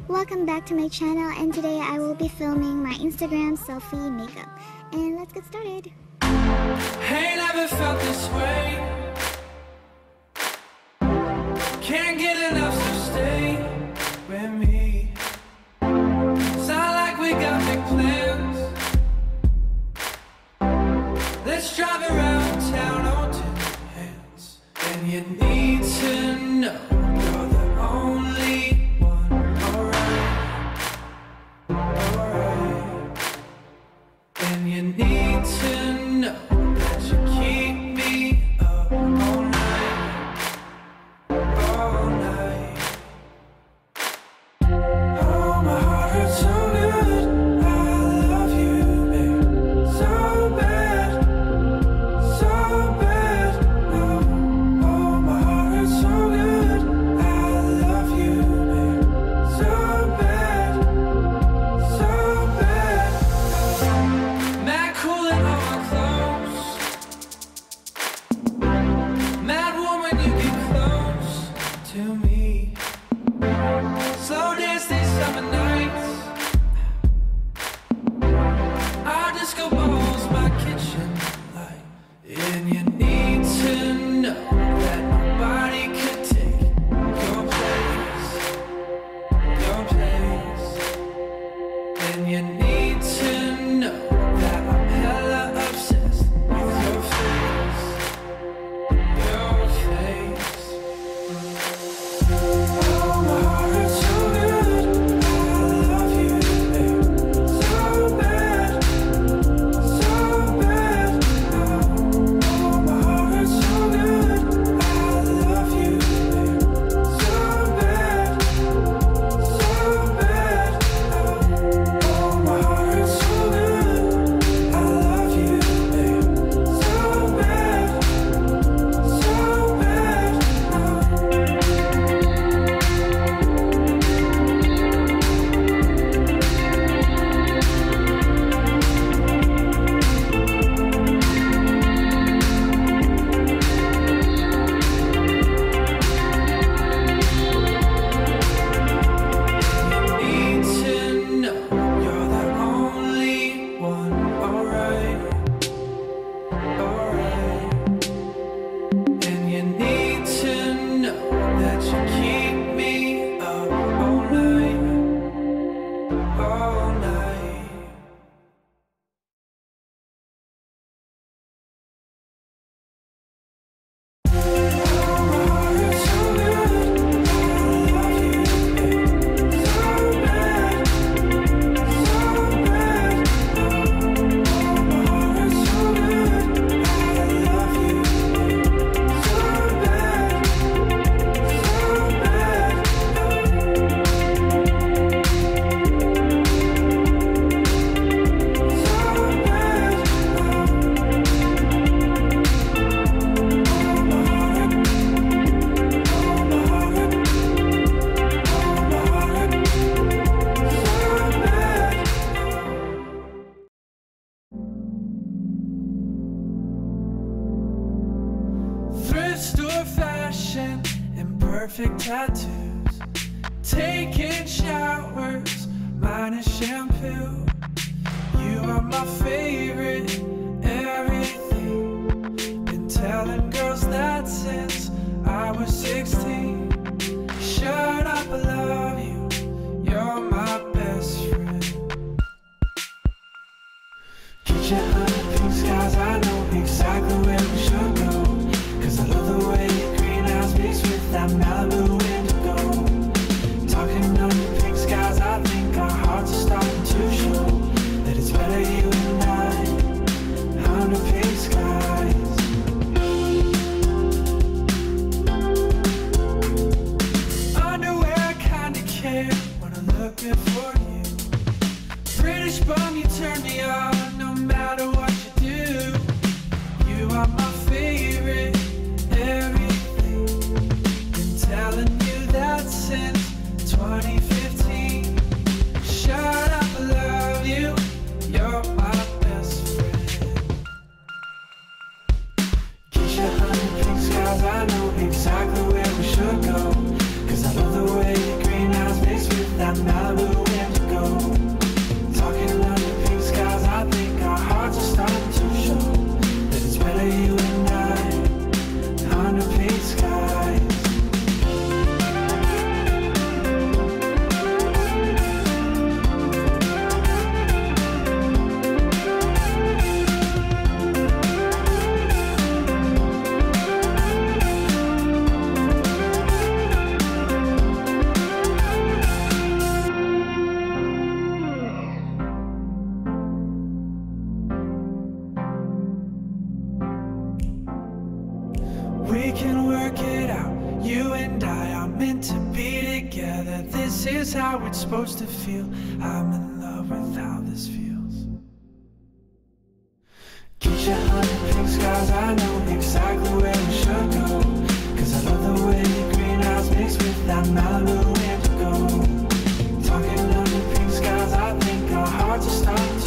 Welcome back to my channel, and today I will be filming my Instagram selfie makeup. And let's get started. Hey, never felt this way. Can't get enough, so stay with me. Sound like we got big plans. Let's drive around town on 2 hands. And you need to know you're the only one. Alright. And you need to know that you keep me up all night. All night. Oh, my heart hurts so good. I love you, babe, so bad, so bad. Oh, my heart hurts so good. I love you, babe, so bad, so bad. Mad cool in all my clothes. Mad woman, you get close to me. Slow dance these summer nights. Our disco balls, my kitchen light. And you need to know that nobody could take your place. Your place. And you need to know that I'm hella obsessed with your face. Your face. Oh, my heart hurts so good. I love you, babe, so bad, so bad. Oh, my heart hurts so good. I love you, babe, so bad, so bad. Oh, my heart hurts so good. I love you, babe, so bad, so bad. Need to know you're the only one. Alright, alright. And you need to know that you keep me up all night, all night. Oh, my heart hurts so good. I love you, babe, so bad, so bad. Oh, my heart hurts so good. I love you, babe, so bad, so bad. Thrift store fashion and perfect tattoos. Taking showers, minus shampoo. You are my favorite, everything. Been telling girls that since I was 16. Shut up, I love you. You're my best friend. Get your honey pink skies, I know exactly where we should go. Cause I love the way your green eyes mix with that Malibu indigo. Talking on your pink skies, I think our hearts are starting to show that it's better you and I under pink skies. Underwear, kinda care when I'm looking for you. British bum, you turn me on no matter what you do. You are my favorite, everything. Been telling you that since 2015. Shut up, I love you. You're my best friend. Get your honey pink skies, I know exactly where we should go. Cause I love the way your green eyes mix with that You and I are meant to be together. This is how it's supposed to feel. I'm in love with how this feels. Get your 100 pink skies, I know exactly where we should go. Cause I love the way your green eyes mix with that Malibu indigo. Talking under pink skies, I think our hearts are starting to